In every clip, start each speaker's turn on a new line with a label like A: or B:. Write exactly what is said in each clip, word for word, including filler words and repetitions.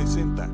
A: presenta.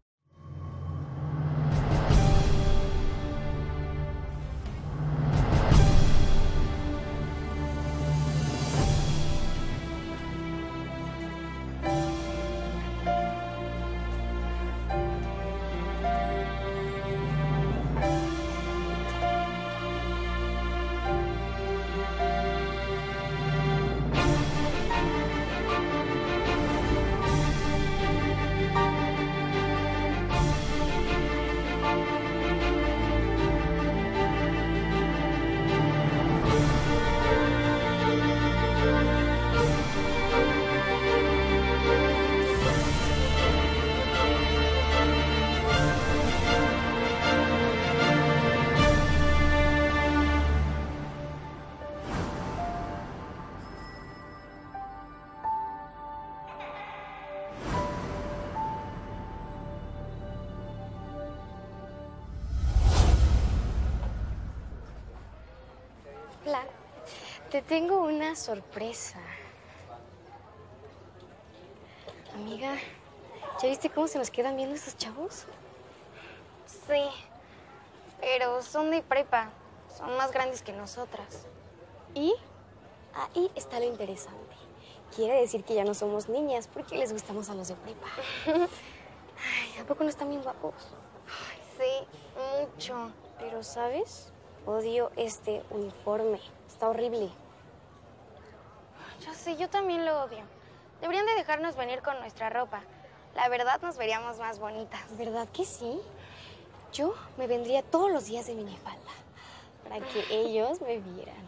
B: Hola, te tengo una sorpresa. Amiga, ¿ya viste cómo se nos quedan viendo estos chavos?
C: Sí, pero son de prepa. Son más grandes que nosotras.
B: Y ahí está lo interesante. Quiere decir que ya no somos niñas porque les gustamos a los de prepa. Ay, ¿a poco no están bien guapos?
C: Ay, sí, mucho.
B: Pero, ¿sabes? Odio este uniforme. Está horrible.
C: Yo sé, yo también lo odio. Deberían de dejarnos venir con nuestra ropa. La verdad, nos veríamos más bonitas.
B: ¿Verdad que sí? Yo me vendría todos los días de minifalda para que ellos me vieran.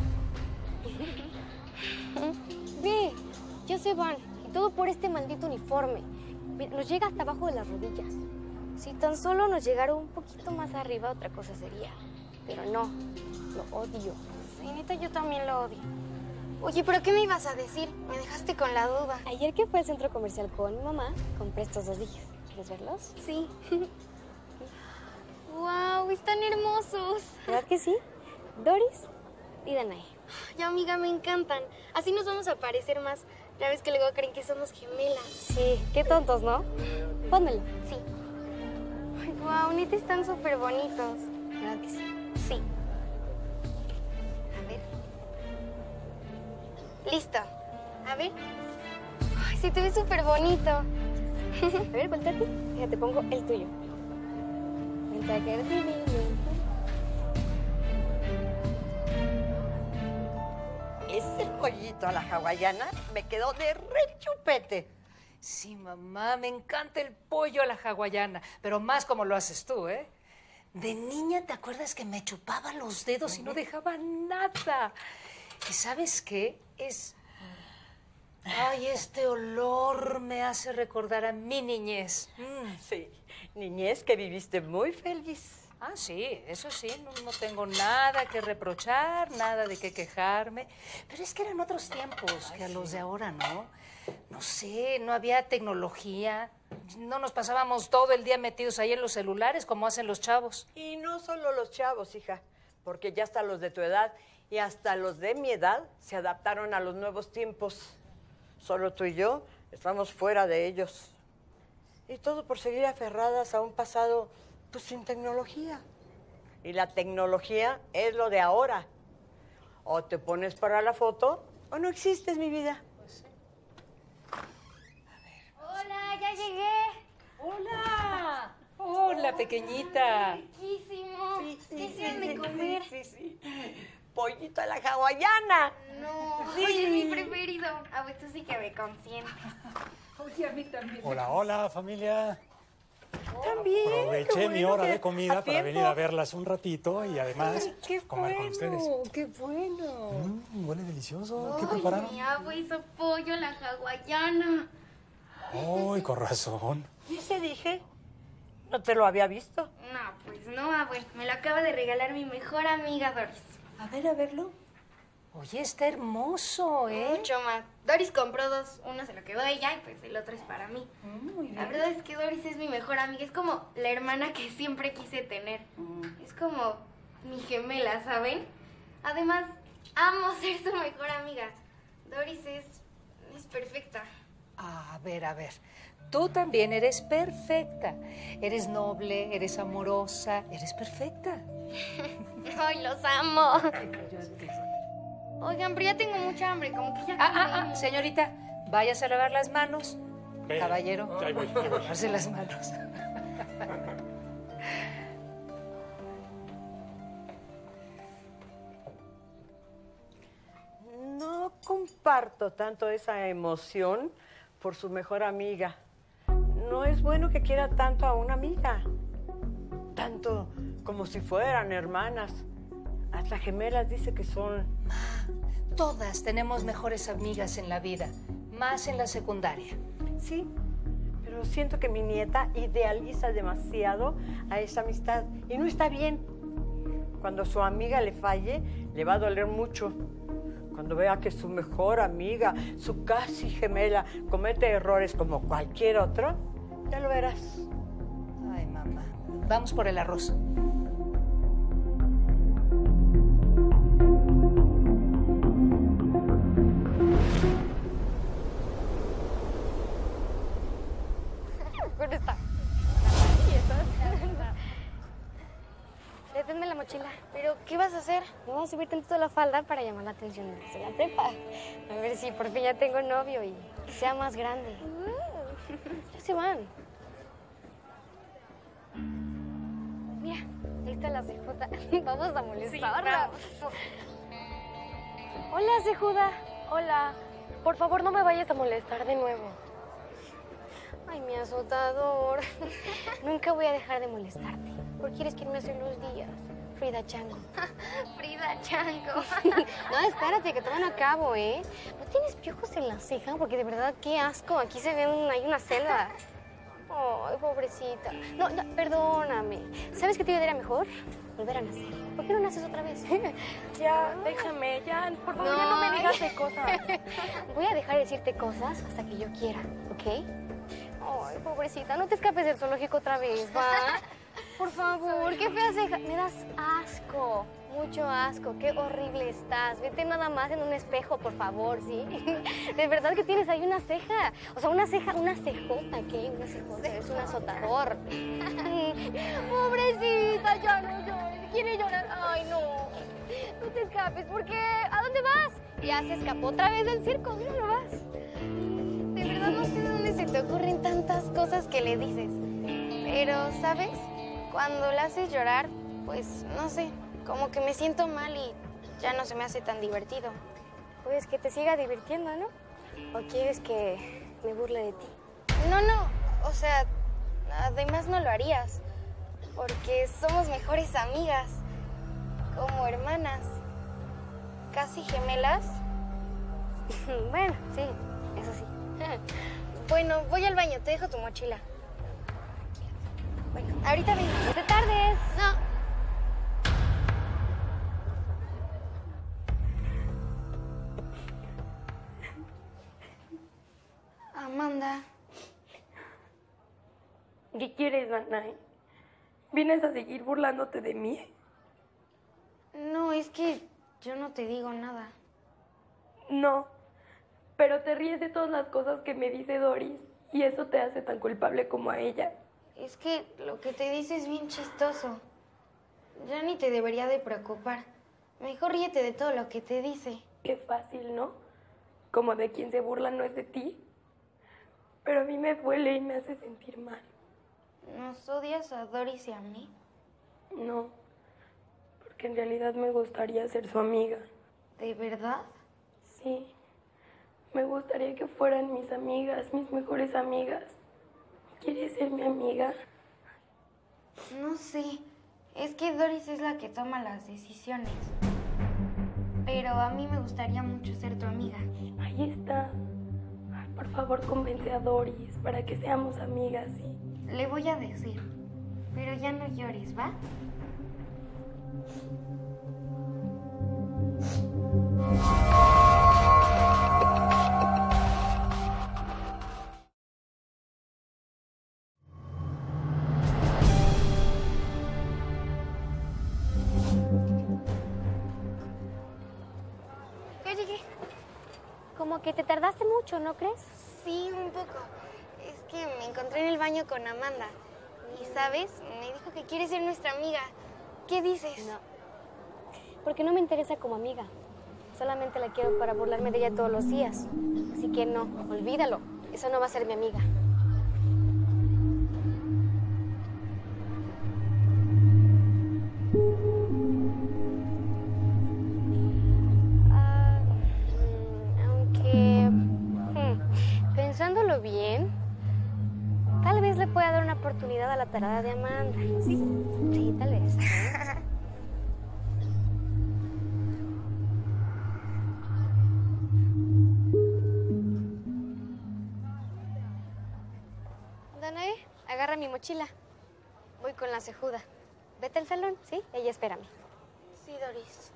B: Ve, ya se van. Y todo por este maldito uniforme. Nos llega hasta abajo de las rodillas. Si tan solo nos llegara un poquito más arriba, otra cosa sería. Pero no, lo odio.
C: Sí, neta, yo también lo odio. Oye, ¿pero qué me ibas a decir? Me dejaste con la duda.
B: Ayer que fue al centro comercial con mi mamá, compré estos dos dijos. ¿Quieres verlos?
C: Sí. ¡Wow! Están hermosos.
B: ¿Verdad que sí? Doris y Danae.
C: Ay, amiga, me encantan. Así nos vamos a parecer más. Ya ves que luego creen que somos gemelas.
B: Sí, qué tontos, ¿no? Pónmelo.
C: Sí. Ay, wow, neta, están súper bonitos.
B: ¿Verdad que sí?
C: Sí. A ver. Listo. A ver. Ay, sí, te ves súper bonito.
B: A ver, volteate. Fíjate, pongo el tuyo. Mientras que eres divino.
D: Ese pollito a la hawaiana me quedó de rechupete.
E: Sí, mamá, me encanta el pollo a la hawaiana, pero más como lo haces tú, ¿eh? De niña, ¿te acuerdas que me chupaba los dedos y no dejaba nada? ¿Y sabes qué? Es... Ay, este olor me hace recordar a mi niñez.
D: Mm, sí, niñez que viviste muy feliz.
E: Ah, sí, eso sí, no, no tengo nada que reprochar, nada de qué quejarme. Pero es que eran otros tiempos que a los de ahora, ¿no? No sé, no había tecnología. No nos pasábamos todo el día metidos ahí en los celulares como hacen los chavos.
D: Y no solo los chavos, hija, porque ya hasta los de tu edad y hasta los de mi edad se adaptaron a los nuevos tiempos. Solo tú y yo estamos fuera de ellos. Y todo por seguir aferradas a un pasado, pues, sin tecnología. Y la tecnología es lo de ahora. O te pones para la foto o no existes, mi vida.
C: Hola, ya llegué.
E: ¡Hola! ¡Hola, pequeñita!
C: Riquísimo.
D: Sí, sí,
C: ¿Qué
D: sí,
C: sean de
D: sí,
C: comer?
D: Sí, sí, sí. Pollito a la hawaiana.
C: No,
D: Sí.
C: oye, es mi preferido. Ah, pues tú sí que me consientes.
E: Oye, a mí también.
F: Hola, hola, familia.
D: También.
F: Aproveché
D: qué
F: mi
D: bueno
F: hora
D: que
F: de comida
D: a
F: para
D: tiempo.
F: venir a verlas un ratito y además
E: Ay, qué
F: comer con ustedes.
E: bueno, qué bueno.
F: Mm, huele delicioso. ¿Qué
C: Ay,
F: prepararon?
C: mi abue hizo pollo a la hawaiana.
F: Ay, con razón.
D: ¿Y se dije? No te lo había visto.
C: No, pues no, abue. Me lo acaba de regalar mi mejor amiga Doris.
E: A ver, a verlo. Oye, está hermoso, ¿eh?
C: Mucho más. Doris compró dos. Uno se lo quedó ella y pues el otro es para mí.
E: Muy bien.
C: La verdad es que Doris es mi mejor amiga. Es como la hermana que siempre quise tener. Es como mi gemela, ¿saben? Además, amo ser su mejor amiga. Doris es, es perfecta.
E: A ver, a ver. Tú también eres perfecta. Eres noble, eres amorosa, eres perfecta.
C: Ay, los amo. Oigan, pero ya tengo mucha hambre, como que ya...
E: Ah, ah, ah, señorita, váyase a lavar las manos.
F: Ve,
E: Caballero,
F: ahí voy, ahí voy.
E: lavarse las manos.
D: No comparto tanto esa emoción por su mejor amiga. No es bueno que quiera tanto a una amiga. Tanto como si fueran hermanas. Hasta gemelas dice que son.
E: Todas tenemos mejores amigas en la vida, más en la secundaria.
D: Sí, pero siento que mi nieta idealiza demasiado a esa amistad. Y no está bien. Cuando su amiga le falle, le va a doler mucho. Cuando vea que su mejor amiga, su casi gemela, comete errores como cualquier otro, ya lo verás.
E: Ay, mamá. Vamos por el arroz.
B: ¿Dónde está? Deténme la mochila.
C: ¿Pero qué vas a hacer?
B: Me voy a subir tantito la falda para llamar la atención de la prepa. A ver si por fin ya tengo novio y sea más grande. Ya se van. Mira, ahí está la cejuda. Vamos a molestarla. Hola, cejuda. Hola. Por favor, no me vayas a molestar de nuevo. Ay, mi azotador. Nunca voy a dejar de molestarte. ¿Por qué quieres que me hacen los días? Frida Chango.
C: Frida Chango.
B: No, espérate, que todavía no acabo, ¿eh? ¿No tienes piojos en la ceja? Porque de verdad, qué asco. Aquí se ve un, hay una selva. Ay, pobrecita. No, no, perdóname. ¿Sabes qué te ayudaría mejor? Volver a nacer. ¿Por qué no naces otra vez?
A: Ya, déjame, ya. Por favor, ya no me digas de cosas.
B: Voy a dejar de decirte cosas hasta que yo quiera, ¿ok? Ay, pobrecita, no te escapes del zoológico otra vez, ¿va? Por favor, qué fea ceja. Me das asco, mucho asco. Qué horrible estás. Vete nada más en un espejo, por favor, ¿sí? De verdad que tienes ahí una ceja. O sea, una ceja, una cejota, ¿qué? Una cejota, es un azotador. Pobrecita, ya no llores. ¿Quiere llorar? Ay, no. No te escapes, ¿por qué? ¿A dónde vas? Ya se escapó otra vez del circo, mira, no vas.
C: De verdad no sé de dónde se te ocurren tantas cosas que le dices. Pero, ¿sabes? Cuando la haces llorar, pues, no sé, como que me siento mal y ya no se me hace tan divertido.
B: Pues que te siga divirtiendo, ¿no? ¿O quieres que me burle de ti?
C: No, no, o sea, además no lo harías, porque somos mejores amigas, como hermanas, casi gemelas.
B: Bueno, sí, eso sí.
C: Bueno, voy al baño, te dejo tu mochila. Bueno, ahorita vengo.
B: ¡No te tardes!
C: No. Amanda.
A: ¿Qué quieres, Danae? ¿Vienes a seguir burlándote de mí?
C: No, es que yo no te digo nada.
A: No, pero te ríes de todas las cosas que me dice Doris y eso te hace tan culpable como a ella.
C: Es que lo que te dice es bien chistoso. Ya ni te debería de preocupar. Mejor ríete de todo lo que te dice.
A: Qué fácil, ¿no? Como de quien se burla no es de ti. Pero a mí me duele y me hace sentir mal.
C: ¿Nos odias a Doris y a mí?
A: No, porque en realidad me gustaría ser su amiga.
C: ¿De verdad?
A: Sí, me gustaría que fueran mis amigas, mis mejores amigas. ¿Quieres ser mi amiga?
C: No sé. Es que Doris es la que toma las decisiones. Pero a mí me gustaría mucho ser tu amiga.
A: Ahí está. Ay, por favor, convence a Doris para que seamos amigas, ¿sí?
C: Le voy a decir. Pero ya no llores, ¿va?
B: Ya llegué. Como que te tardaste mucho, ¿no crees?
C: Sí, un poco. Es que me encontré en el baño con Amanda. Y, ¿sabes? Me dijo que quiere ser nuestra amiga. ¿Qué dices?
B: No. Porque no me interesa como amiga. Solamente la quiero para burlarme de ella todos los días. Así que no, olvídalo. Esa no va a ser mi amiga. Ah, aunque... hmm, pensándolo bien, tal vez le pueda dar una oportunidad a la tarada de Amanda. Sí, sí, tal vez.
C: Danae, agarra mi mochila. Voy con la cejuda. Vete al salón, ¿sí? Ella espérame. Sí, Doris.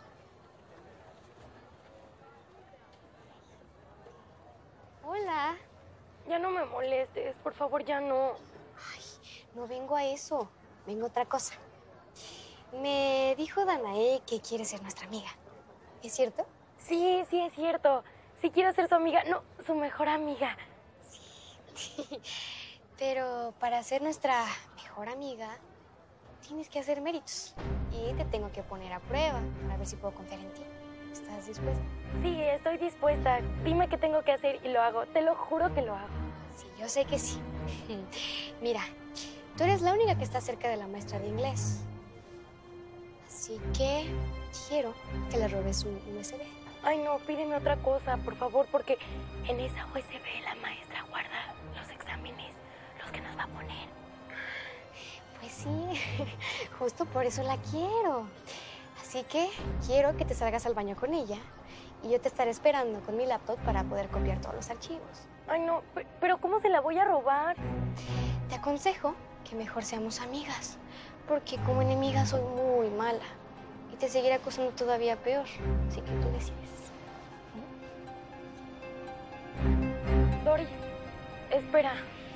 C: Hola.
A: Ya no me molestes, por favor, ya no.
C: Ay, no vengo a eso. Vengo a otra cosa. Me dijo Danae que quiere ser nuestra amiga. ¿Es cierto?
A: Sí, sí, es cierto. Sí quiero ser su amiga, no, su mejor amiga.
C: Sí. Pero para ser nuestra mejor amiga, tienes que hacer méritos. Y te tengo que poner a prueba para ver si puedo confiar en ti. ¿Estás dispuesta?
A: Sí, estoy dispuesta. Dime qué tengo que hacer y lo hago. Te lo juro que lo hago.
C: Sí, yo sé que sí. Mira, tú eres la única que está cerca de la maestra de inglés. Así que quiero que le robes su U S B.
A: Ay, no, pídeme otra cosa, por favor, porque en esa U S B la maestra guarda los exámenes, los que nos va a poner.
C: Pues sí, justo por eso la quiero. Así que quiero que te salgas al baño con ella y yo te estaré esperando con mi laptop para poder copiar todos los archivos.
A: Ay, no, pe- pero ¿cómo se la voy a robar?
C: Te aconsejo que mejor seamos amigas, porque como enemiga soy muy mala y te seguiré acusando todavía peor. Así que tú decides.
A: Doris, espera.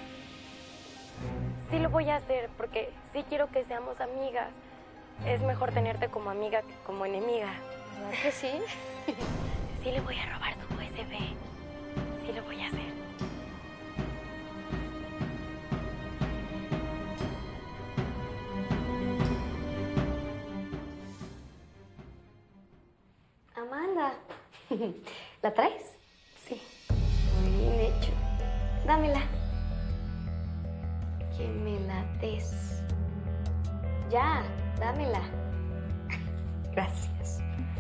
A: Sí lo voy a hacer porque sí quiero que seamos amigas. Es mejor tenerte como amiga que como enemiga.
C: ¿Verdad que sí?
A: Sí le voy a robar su U S B. Sí lo voy a hacer.
B: Amanda, ¿la traes?
A: Sí.
B: Muy bien hecho. Dámela. Que me la des. Ya, dámela. Gracias.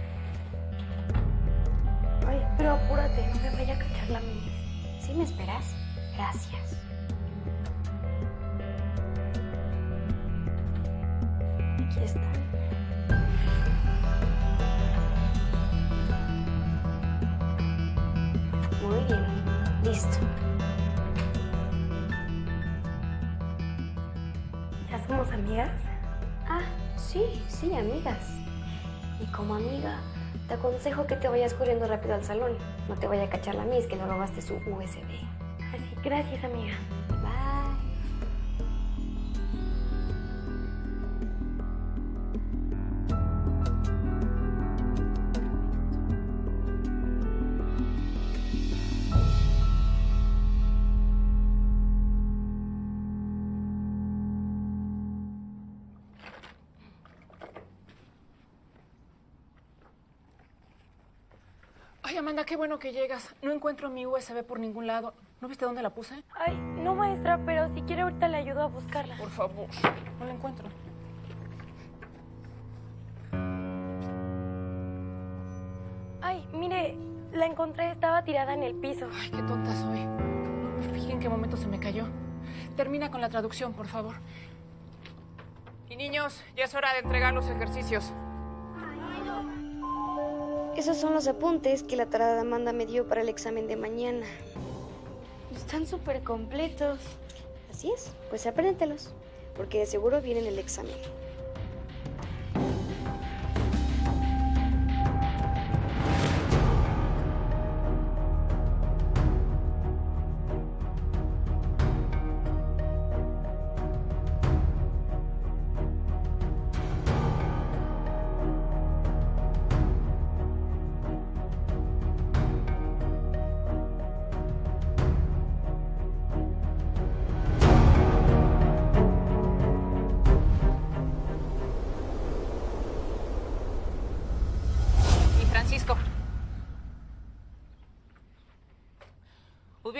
A: Ay, pero apúrate, no me vaya a cachar la mía.
B: ¿Sí me esperas? Gracias. Aquí está. Muy bien, listo.
A: ¿Ya somos amigas?
B: Ah, sí, sí, amigas. Y como amiga, te aconsejo que te vayas corriendo rápido al salón. No te vaya a cachar la Miss que le robaste su U S B.
A: Así, gracias, amiga.
B: Bye.
G: Ay, Amanda, qué bueno que llegas. No encuentro mi U S B por ningún lado. ¿No viste dónde la puse?
A: Ay, no, maestra, pero si quiere ahorita le ayudo a buscarla.
G: Por favor. No la encuentro.
A: Ay, mire, la encontré, estaba tirada en el piso.
G: Ay, qué tonta soy. No me fijé en qué momento se me cayó. Termina con la traducción, por favor. Y niños, ya es hora de entregar los ejercicios.
C: Esos son los apuntes que la tarada de Amanda me dio para el examen de mañana.
B: Están súper completos.
C: Así es, pues apréndetelos, porque de seguro viene en el examen.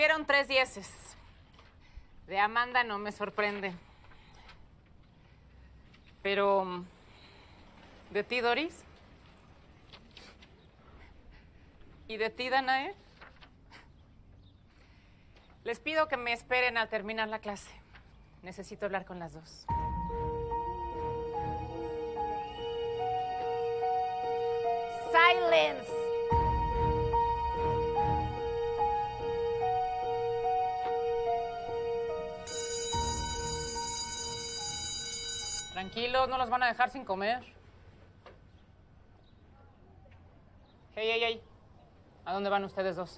G: Recibieron tres dieces. De Amanda no me sorprende. Pero, ¿de ti, Doris? ¿Y de ti, Danae? Les pido que me esperen al terminar la clase. Necesito hablar con las dos. ¡Silence! Tranquilos, no los van a dejar sin comer. Hey, hey, hey. ¿A dónde van ustedes dos?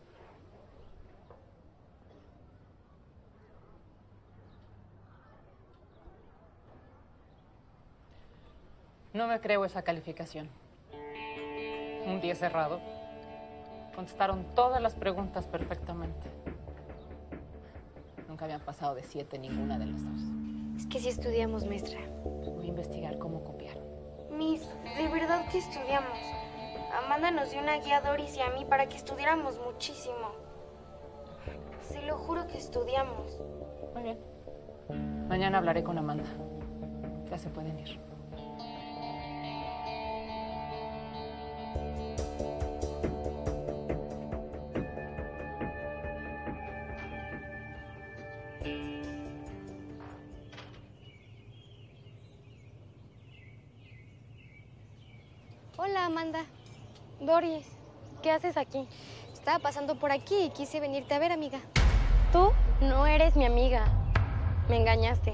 G: No me creo esa calificación. Un diez cerrado. Contestaron todas las preguntas perfectamente. Nunca habían pasado de siete ninguna de las dos.
B: Es que sí estudiamos, maestra.
G: Voy a investigar cómo copiaron.
C: Miss, de verdad que estudiamos. Amanda nos dio una guía a Doris y a mí para que estudiáramos muchísimo. Se lo juro que estudiamos.
G: Muy bien. Mañana hablaré con Amanda. Ya se pueden ir.
B: Hola, Amanda.
C: Doris, ¿qué haces aquí?
B: Estaba pasando por aquí y quise venirte a ver, amiga.
C: Tú no eres mi amiga. Me engañaste.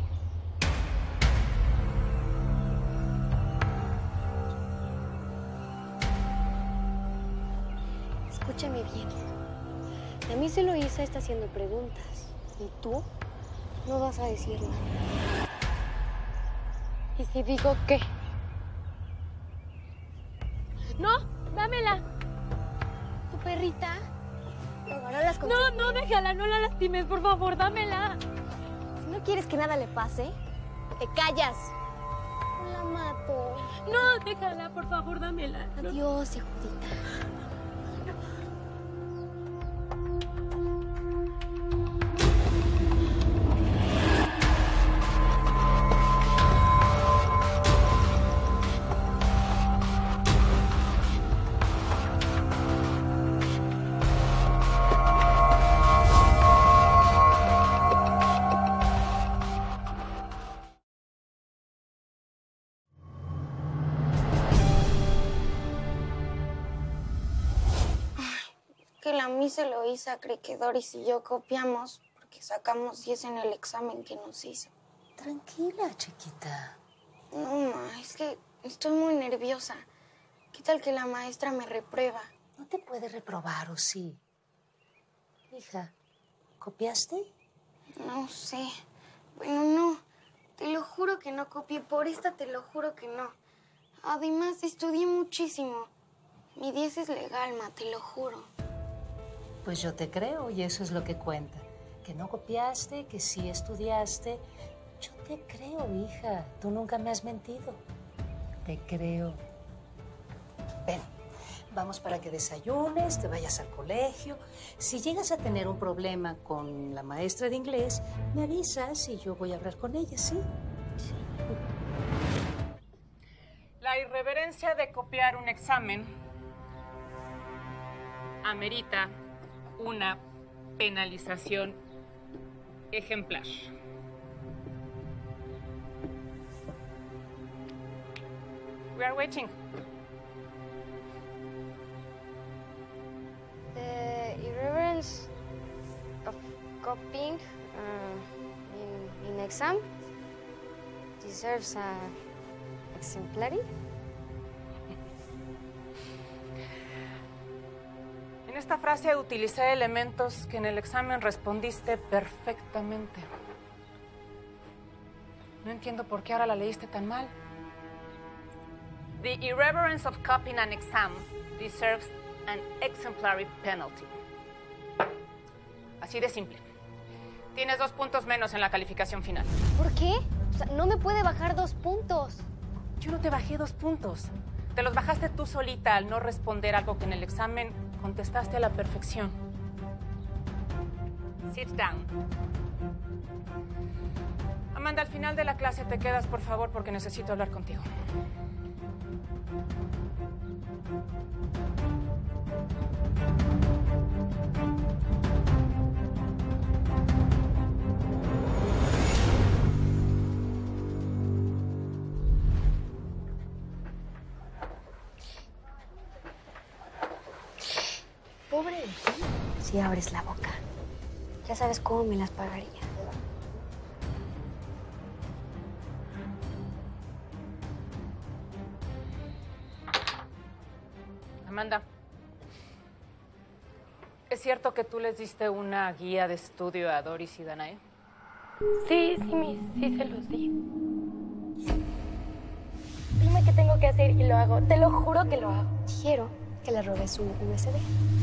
B: Escúchame bien. A mí se lo hizo, está haciendo preguntas. Y tú no vas a decir nada.
C: ¿Y si digo qué?
B: ¡No! ¡Dámela! ¿Tu perrita? Ahora las
C: No, no, déjala, no la lastimes, por favor, dámela.
B: Si no quieres que nada le pase, te callas. No la mato.
C: No, déjala, por favor, dámela.
B: Adiós, hijudita.
C: Que la Miss Eloísa cree que Doris y yo copiamos porque sacamos diez en el examen que nos hizo.
E: Tranquila, chiquita.
C: No, ma, es que estoy muy nerviosa. ¿Qué tal que la maestra me reprueba?
E: No te puede reprobar, ¿o sí? Hija, ¿copiaste?
C: No sé. Bueno, no. Te lo juro que no copié. Por esta te lo juro que no. Además, estudié muchísimo. Mi diez es legal, ma, te lo juro.
E: Pues yo te creo y eso es lo que cuenta. Que no copiaste, que sí estudiaste. Yo te creo, hija. Tú nunca me has mentido. Te creo. Ven, vamos para que desayunes, te vayas al colegio. Si llegas a tener un problema con la maestra de inglés, me avisas y yo voy a hablar con ella, ¿sí?
G: Sí. La irreverencia de copiar un examen amerita una penalización ejemplar. We are waiting.
B: The irreverence of copying uh, in, in exam deserves a exemplary.
G: En esta frase utilicé elementos que en el examen respondiste perfectamente. No entiendo por qué ahora la leíste tan mal. The irreverence of copying an exam deserves an exemplary penalty. Así de simple. Tienes dos puntos menos en la calificación final.
B: ¿Por qué? O sea, no me puede bajar dos puntos.
G: Yo no te bajé dos puntos. Te los bajaste tú solita al no responder algo que en el examen contestaste a la perfección. Sit down. Amanda, al final de la clase te quedas, por favor, porque necesito hablar contigo.
B: Pobre de ti, si abres la boca. Ya sabes cómo me las pagaría.
G: Amanda, ¿es cierto que tú les diste una guía de estudio a Doris y Danae?
A: Sí, sí, Miss, sí se los di. Dime qué tengo que hacer y lo hago. Te lo juro que lo hago.
B: Quiero que le robes su U S B.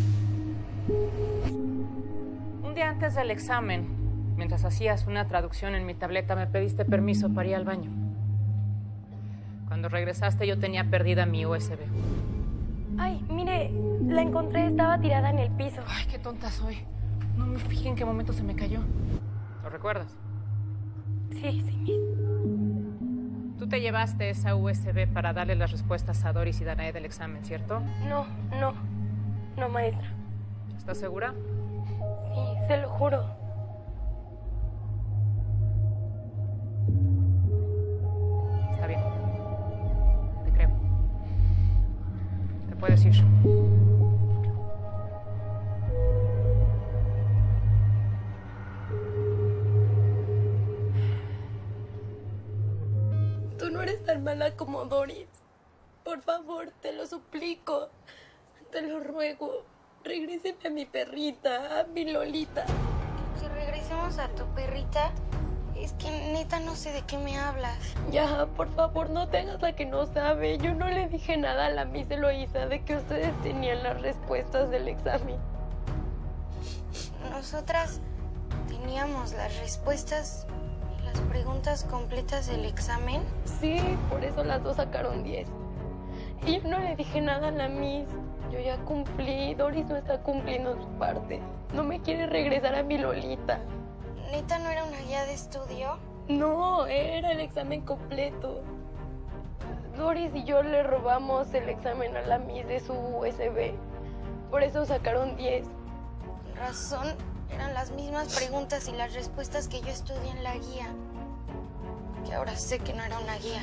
G: Un día antes del examen, mientras hacías una traducción en mi tableta, me pediste permiso para ir al baño. Cuando regresaste, yo tenía perdida mi U S B.
A: Ay, mire, la encontré, estaba tirada en el piso.
G: Ay, qué tonta soy. No me fijé en qué momento se me cayó. ¿Lo recuerdas?
A: Sí, sí, Miss.
G: Tú te llevaste esa U S B para darle las respuestas a Doris y Danae del examen, ¿cierto?
A: No, no, no, maestra.
G: ¿Estás segura?
A: Sí, se lo juro.
G: Está bien. Te creo. Te puedes ir.
A: Tú no eres tan mala como Doris. Por favor, te lo suplico. Te lo ruego. Regréseme a mi perrita, a mi Lolita.
C: Si regresamos a tu perrita, es que neta no sé de qué me hablas.
A: Ya, por favor, no te hagas la que no sabe. Yo no le dije nada a la Miss Eloísa de que ustedes tenían las respuestas del examen.
C: Nosotras teníamos las respuestas y las preguntas completas del examen.
A: Sí, por eso las dos sacaron diez. Y yo no le dije nada a la Miss. Yo ya cumplí. Doris no está cumpliendo su parte. No me quiere regresar a mi Lolita.
C: ¿Neta no era una guía de estudio?
A: No, era el examen completo. Doris y yo le robamos el examen a la Miss de su U S B. Por eso sacaron diez.
C: Con razón, eran las mismas preguntas y las respuestas que yo estudié en la guía. Que ahora sé que no era una guía.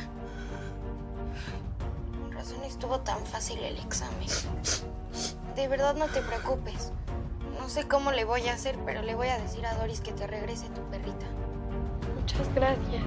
C: Con razón estuvo tan fácil el examen. De verdad no te preocupes. No sé cómo le voy a hacer, pero le voy a decir a Doris que te regrese tu perrita.
A: Muchas gracias.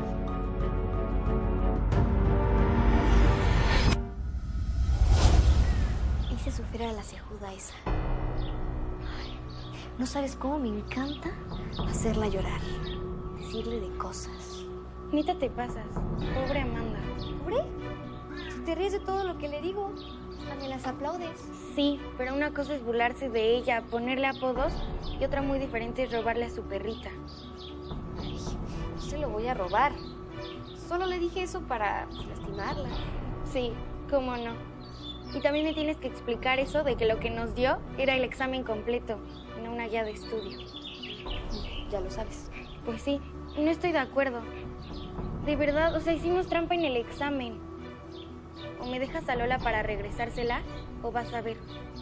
B: Hice sufrir a la cejuda esa. Ay, no sabes cómo me encanta hacerla llorar. Decirle de cosas.
C: Neta te pasas. Pobre Amanda.
B: ¿Pobre? Si te ríes de todo lo que le digo, hasta me las aplaudes.
C: Sí, pero una cosa es burlarse de ella, ponerle apodos, y otra muy diferente es robarle a su perrita.
B: Ay, no se lo voy a robar. Solo le dije eso para pues, lastimarla.
C: Sí, cómo no. Y también me tienes que explicar eso de que lo que nos dio era el examen completo, y no una guía de estudio.
B: Ya lo sabes.
C: Pues sí, y no estoy de acuerdo. De verdad, o sea, hicimos trampa en el examen. O me dejas a Lola para regresársela, o vas a ver.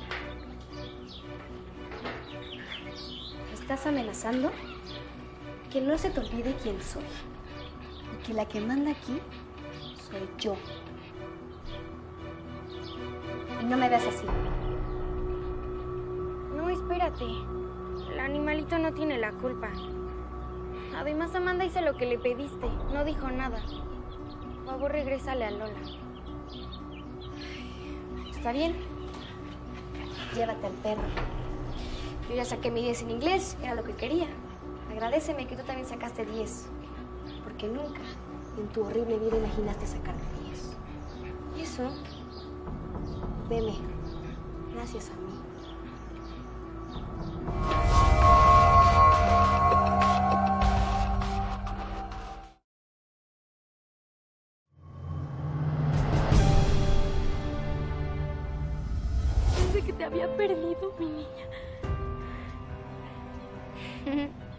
B: ¿Me estás amenazando? Que no se te olvide quién soy. Y que la que manda aquí soy yo. Y no me veas así.
C: No, espérate. El animalito no tiene la culpa. Además, Amanda hizo lo que le pediste. No dijo nada. Por favor, regrésale a Lola.
B: Está bien. Llévate al perro. Yo ya saqué mi diez en inglés. Era lo que quería. Agradéceme que tú también sacaste diez. Porque nunca en tu horrible vida imaginaste sacar diez. Y eso... Veme. Gracias a mí.
A: Pensé que te había perdido, mi niña.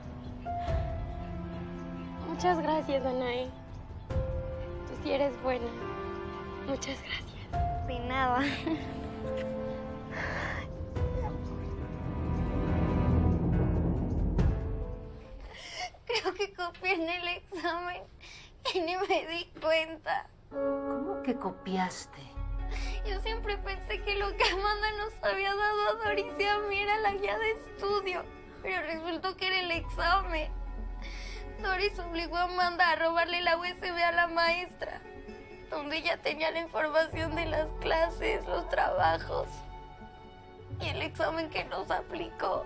A: Muchas gracias, Anaí. Tú sí eres buena. Muchas gracias.
B: De nada.
C: Creo que copié en el examen y ni me di cuenta.
E: ¿Cómo que copiaste?
C: Yo siempre pensé que lo que Amanda nos había dado a Doris y a mí era la guía de estudio, pero resultó que era el examen. Doris obligó a Amanda a robarle la U S B a la maestra, donde ella tenía la información de las clases, los trabajos y el examen que nos aplicó.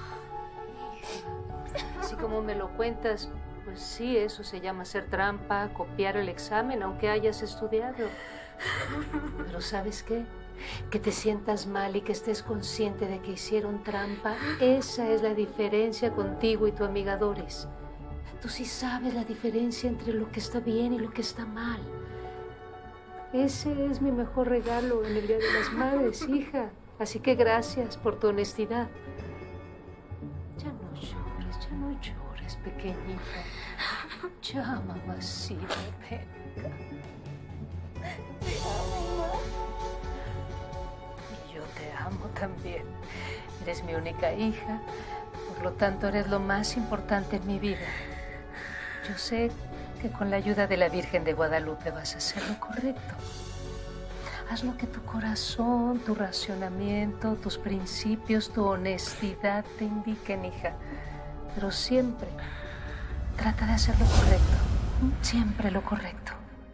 E: Así como me lo cuentas, pues sí, eso se llama hacer trampa, copiar el examen, aunque hayas estudiado. Pero ¿sabes qué? Que te sientas mal y que estés consciente de que hicieron trampa, esa es la diferencia contigo y tu amiga Doris. Tú sí sabes la diferencia entre lo que está bien y lo que está mal. Ese es mi mejor regalo en el Día de las Madres, hija. Así que gracias por tu honestidad. Ya no llores, ya no llores, pequeñita. Ya, mamacita, venga. Te amo. Y yo te amo también. Eres mi única hija, por lo tanto eres lo más importante en mi vida. Yo sé que con la ayuda de la Virgen de Guadalupe vas a hacer lo correcto. Haz lo que tu corazón, tu racionamiento, tus principios, tu honestidad te indiquen, hija. Pero siempre trata de hacer lo correcto. Siempre lo correcto.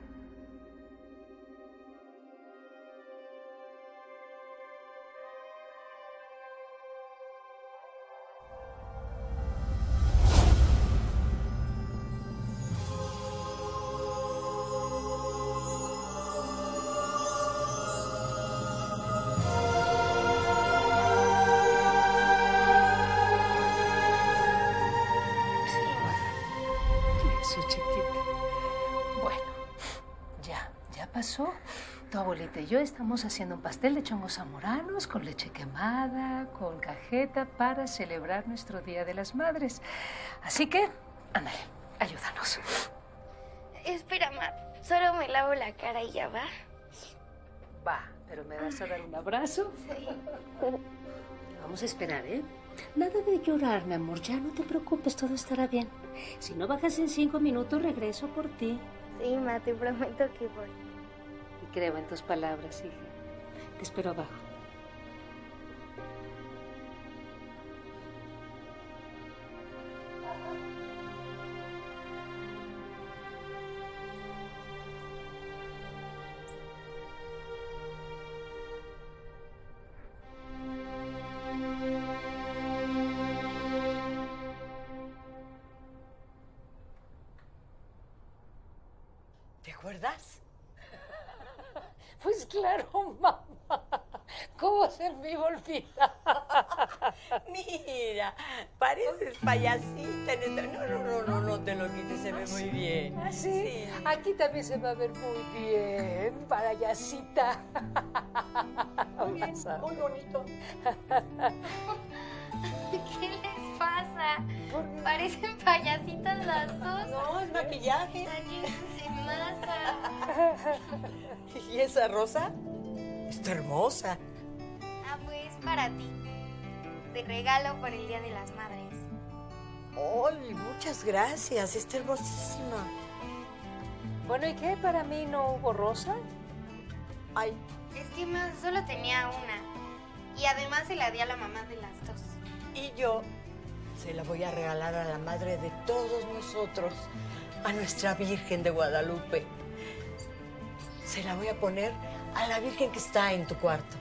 E: Tu abuelita y yo estamos haciendo un pastel de chongos zamoranos con leche quemada, con cajeta para celebrar nuestro Día de las Madres. Así que, ándale, ayúdanos.
C: Espera, ma, solo me lavo la cara y ya va.
E: Va, pero ¿me vas a dar un abrazo? Sí. Vamos a esperar, ¿eh? Nada de llorar, mi amor. Ya no te preocupes, todo estará bien. Si no bajas en cinco minutos, regreso por ti.
B: Sí, ma, te prometo que voy.
E: Creo en tus palabras, hija. Te espero abajo.
D: ¿Te acuerdas?
E: Pues claro, mamá. ¿Cómo se me iba a olvidar?
D: Mira, pareces payasita en esta... No, no, no, no, no te lo quites, se ve muy bien.
E: ¿Ah, sí? Sí. Aquí también se va a ver muy bien, payasita.
D: Muy bien, muy bonito.
C: ¿Qué les pasa? Parecen payasitas las dos.
D: No, es maquillaje.
C: Están llenas de masa.
D: ¿Y esa rosa? Está hermosa.
C: Ah, pues para ti. De regalo por el Día de las Madres.
D: ¡Ay, muchas gracias! Está hermosísima.
E: Bueno, ¿y qué? ¿Para mí no hubo rosa?
D: Ay.
C: Es que más solo tenía una. Y además se la di a la mamá de las dos.
D: Y yo se la voy a regalar a la madre de todos nosotros, a nuestra Virgen de Guadalupe. Se la voy a poner a la Virgen que está en tu cuarto.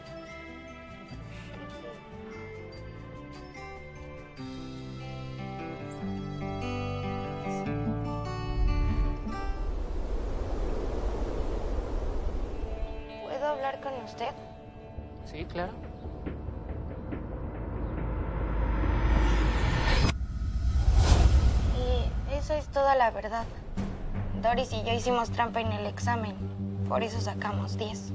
C: ¿Puedo hablar con usted?
E: Sí, claro.
C: Y eso es toda la verdad. Doris y yo hicimos trampa en el examen. Por eso sacamos diez.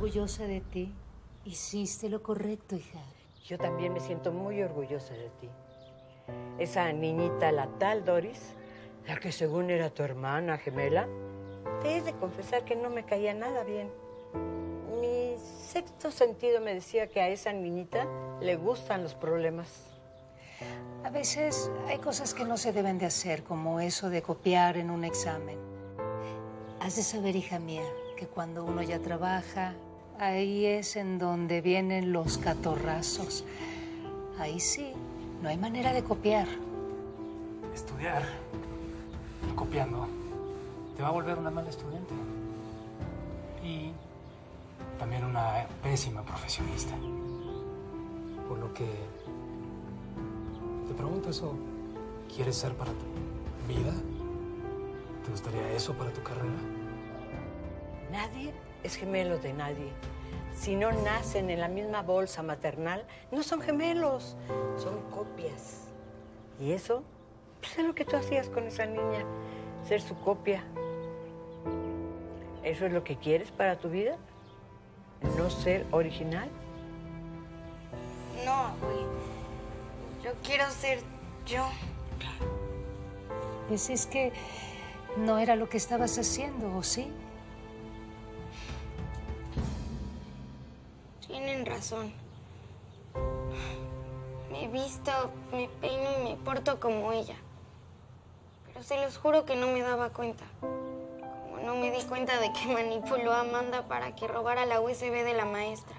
E: orgullosa de ti. Hiciste lo correcto, hija.
D: Yo también me siento muy orgullosa de ti. Esa niñita, la tal Doris, la que según era tu hermana gemela, te he de confesar que no me caía nada bien. Mi sexto sentido me decía que a esa niñita le gustan los problemas.
E: A veces hay cosas que no se deben de hacer, como eso de copiar en un examen. Has de saber, hija mía, que cuando uno ya trabaja, ahí es en donde vienen los catorrazos. Ahí sí, no hay manera de copiar.
F: Estudiar, copiando, te va a volver una mala estudiante. Y también una pésima profesionista. Por lo que te pregunto eso, ¿quieres ser para tu vida? ¿Te gustaría eso para tu carrera?
D: Nadie es gemelo de nadie. Si no nacen en la misma bolsa maternal, no son gemelos, son copias. Y eso, pues es lo que tú hacías con esa niña, ser su copia. ¿Eso es lo que quieres para tu vida? ¿No ser original?
C: No, güey. Yo quiero ser yo.
E: Pues es que no era lo que estabas haciendo, ¿o sí?
C: Tienen razón. Me visto, me peino y me porto como ella. Pero se los juro que no me daba cuenta. Como no me di cuenta de que manipuló a Amanda para que robara la U S B de la maestra.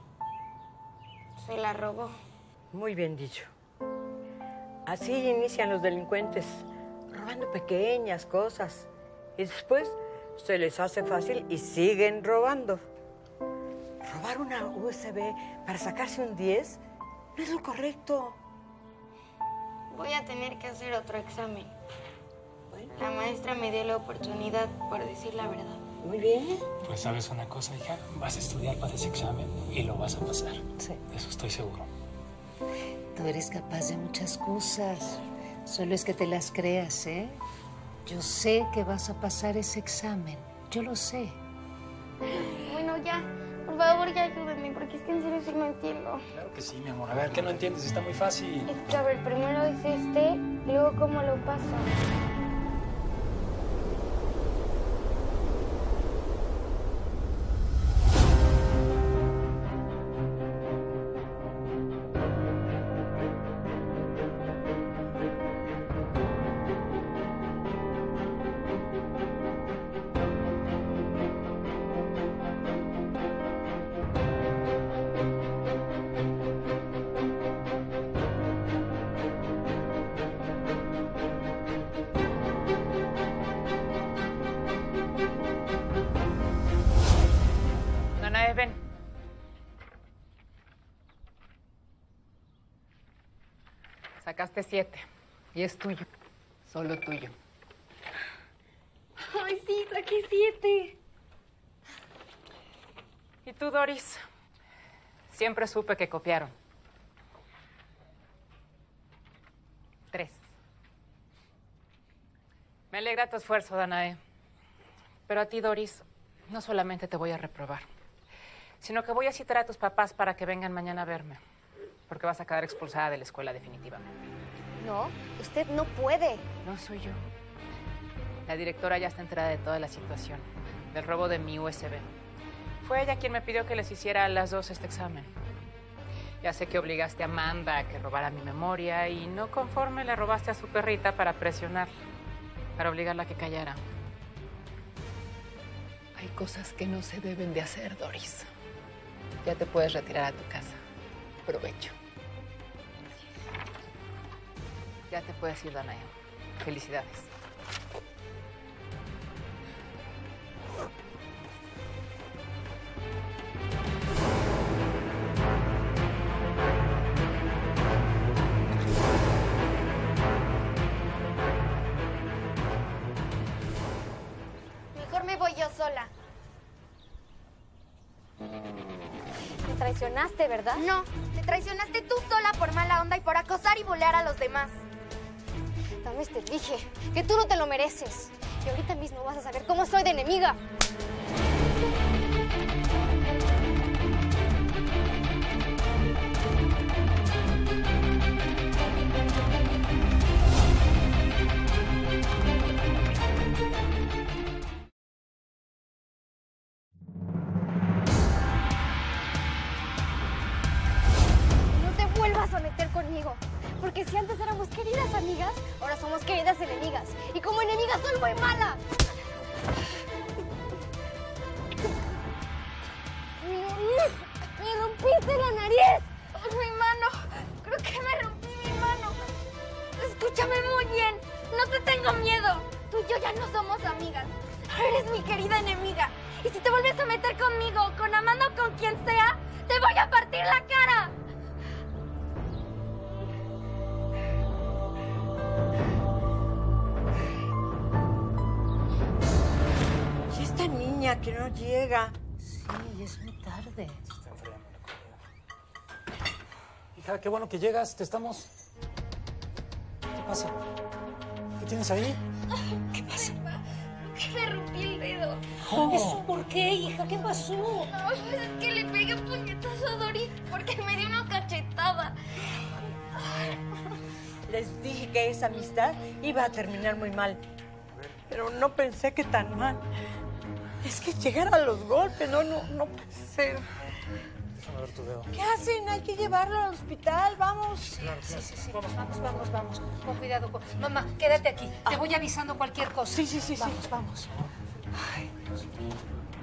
C: Se la robó.
D: Muy bien dicho. Así inician los delincuentes, robando pequeñas cosas. Y después se les hace fácil y siguen robando. Robar una U S B para sacarse un diez no es lo correcto.
C: Voy a tener que hacer otro examen. La maestra me dio la oportunidad por decir la verdad.
D: Muy bien.
F: Pues sabes una cosa, hija, vas a estudiar para ese examen y lo vas a pasar.
E: Sí.
F: De eso estoy seguro.
E: Tú eres capaz de muchas cosas. Solo es que te las creas, ¿eh? Yo sé que vas a pasar ese examen. Yo lo sé.
C: Bueno, ya. Por favor, ya ayúdenme, porque es que en serio sí no entiendo.
F: Claro que sí, mi amor. A ver, ¿qué no entiendes? Está muy fácil.
C: Es que, a ver, primero es este, luego cómo lo paso.
G: Danae, ven. Sacaste siete y es tuyo, solo tuyo.
C: Ay, sí, saqué siete.
G: ¿Y tú, Doris? Siempre supe que copiaron. Tres. Me alegra tu esfuerzo, Danae. Pero a ti, Doris, no solamente te voy a reprobar, sino que voy a citar a tus papás para que vengan mañana a verme, porque vas a quedar expulsada de la escuela definitivamente.
B: No, usted no puede.
G: No soy yo. La directora ya está enterada de toda la situación, del robo de mi U S B. Fue ella quien me pidió que les hiciera a las dos este examen. Ya sé que obligaste a Amanda a que robara mi memoria y no conforme le robaste a su perrita para presionarla, para obligarla a que callara. Hay cosas que no se deben de hacer, Doris. Ya te puedes retirar a tu casa. Provecho. Ya te puedes ir, Danae. Felicidades.
C: Mejor me voy yo sola.
B: Me traicionaste, ¿verdad?
C: No, te traicionaste tú sola por mala onda y por acosar y bulear a los demás.
B: También te dije que tú no te lo mereces. Y ahorita mismo vas a saber cómo soy de enemiga. antes éramos queridas amigas, ahora somos queridas enemigas. Y como enemigas soy muy mala. ¡Mi nariz! ¡Me rompiste la nariz!
C: Mi mano. Creo que me rompí mi mano. Escúchame muy bien. No te tengo miedo. Tú y yo ya no somos amigas. Eres mi querida enemiga. Y si te vuelves a meter conmigo, con Amanda o con quien sea, te voy a partir la cara.
D: ¿Y esta niña que no llega?
E: Sí, es muy tarde.
F: Se está enfriando la comida. Hija, qué bueno que llegas. Te estamos... ¿Qué pasa? ¿Qué tienes ahí?
E: ¿Qué pasa?
C: Me rompí el dedo.
E: Oh. ¿Eso por qué, hija? ¿Qué pasó?
C: No, es que le pegué un puñetazo a Doris porque me dio una cachetada.
D: Les dije que esa amistad iba a terminar muy mal. Pero no pensé que tan mal. Es que llegar a los golpes, no, no, no puede ser.
F: Déjame ver tu dedo.
D: ¿Qué hacen? Hay que llevarlo al hospital, vamos.
E: Sí, sí, sí, sí. Vamos, vamos, vamos, vamos. Con cuidado. Con... Mamá, quédate aquí. Te voy avisando cualquier cosa.
D: Sí, sí, sí, sí.
E: Vamos, vamos. Ay, Dios mío.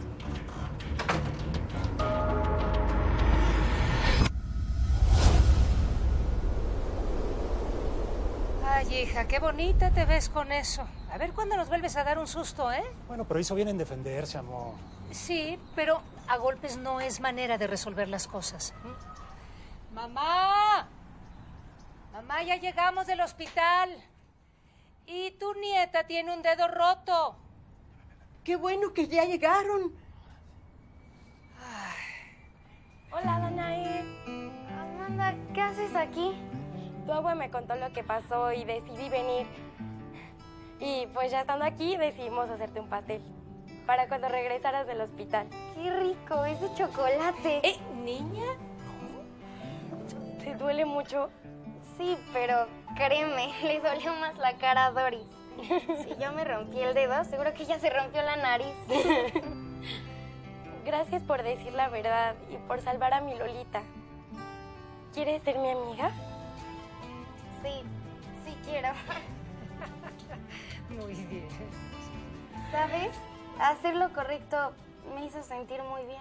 E: Ay, hija, qué bonita te ves con eso. A ver cuándo nos vuelves a dar un susto, ¿eh?
F: Bueno, pero hizo bien en defenderse, amor.
E: Sí, pero a golpes no es manera de resolver las cosas. ¿Mm? ¡Mamá! Mamá, ya llegamos del hospital. Y tu nieta tiene un dedo roto.
D: Qué bueno que ya llegaron.
A: Hola, Danae.
B: Amanda, ¿qué haces aquí?
A: Tu abue me contó lo que pasó y decidí venir. Y pues ya estando aquí decidimos hacerte un pastel para cuando regresaras del hospital.
B: ¡Qué rico! Es de chocolate.
E: ¿Eh, niña?
A: ¿Te duele mucho?
B: Sí, pero créeme, le dolió más la cara a Doris. Si yo me rompí el dedo, seguro que ella se rompió la nariz.
A: Gracias por decir la verdad y por salvar a mi Lolita. ¿Quieres ser mi amiga?
B: Sí, sí quiero.
E: Muy bien.
B: ¿Sabes? Hacer lo correcto me hizo sentir muy bien.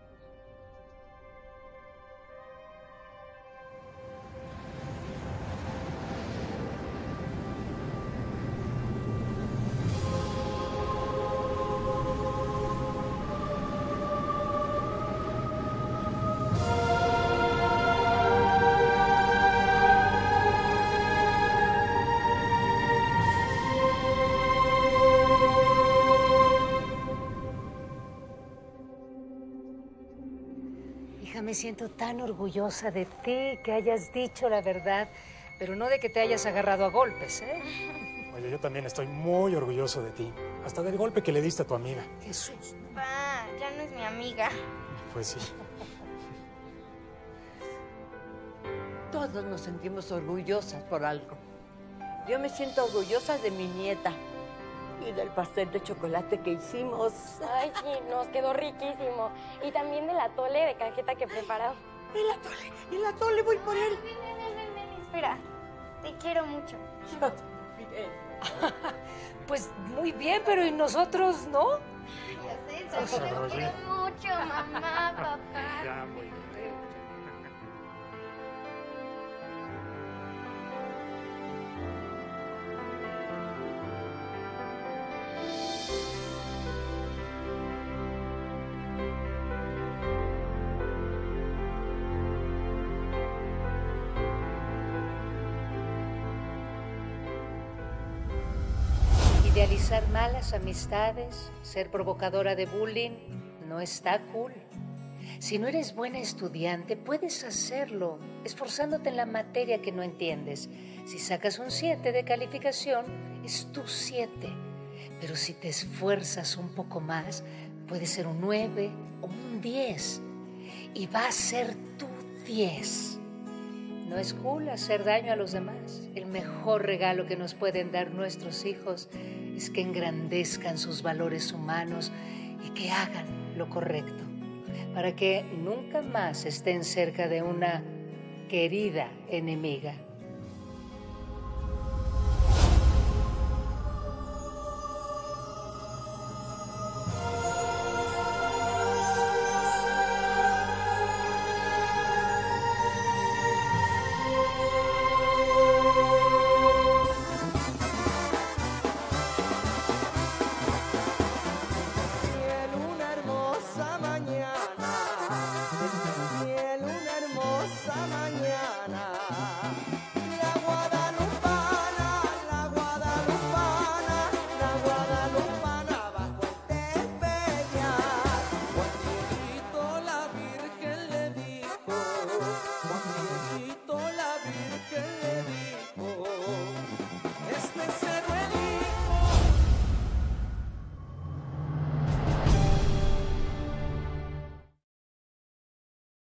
E: Me siento tan orgullosa de ti, que hayas dicho la verdad, pero no de que te hayas agarrado a golpes, ¿eh?
F: Oye, yo también estoy muy orgulloso de ti. Hasta del golpe que le diste a tu amiga.
E: Jesús.
B: Pa, ya no es mi amiga.
F: Pues sí.
D: Todos nos sentimos orgullosas por algo. Yo me siento orgullosa de mi nieta y del pastel de chocolate que hicimos.
A: Ay, sí, nos quedó riquísimo. Y también del atole de cajeta que preparó.
D: El atole, el atole, voy por él.
B: Ven, ven, ven, ven, ven, espera. Te quiero mucho.
D: Bien.
E: Pues muy bien, pero ¿y nosotros no?
B: Ya sé, se me quiero mucho, mamá, papá.
F: Ya, muy bien.
E: Idealizar malas amistades, ser provocadora de bullying, no está cool. Si no eres buena estudiante, puedes hacerlo, esforzándote en la materia que no entiendes. Si sacas un siete de calificación, es tu siete. Pero si te esfuerzas un poco más, puede ser un nueve o un diez. Y va a ser tu diez. No es cool hacer daño a los demás. El mejor regalo que nos pueden dar nuestros hijos es que engrandezcan sus valores humanos y que hagan lo correcto, para que nunca más estén cerca de una querida enemiga.
H: mañana.